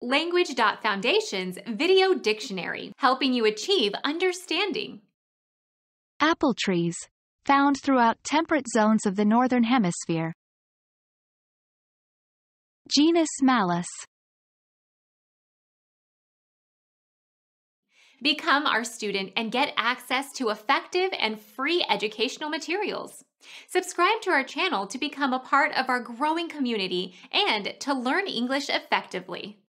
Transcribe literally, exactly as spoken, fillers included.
Language.Foundation's Video Dictionary, helping you achieve understanding. Apple trees, found throughout temperate zones of the Northern Hemisphere. Genus Malus. Become our student and get access to effective and free educational materials. Subscribe to our channel to become a part of our growing community and to learn English effectively.